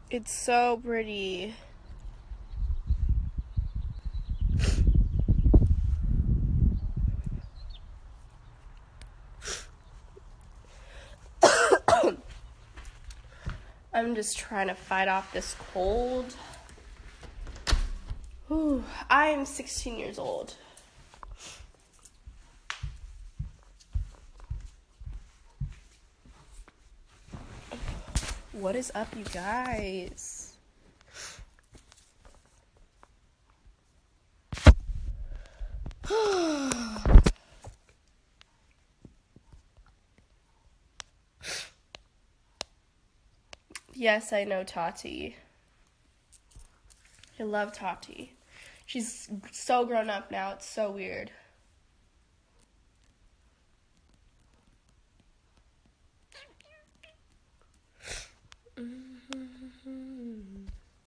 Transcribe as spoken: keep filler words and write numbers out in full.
It's so pretty. I'm just trying to fight off this cold. Whew. I am sixteen years old. What is up, you guys? Yes, I know Tati. I love Tati. She's so grown up now. It's so weird.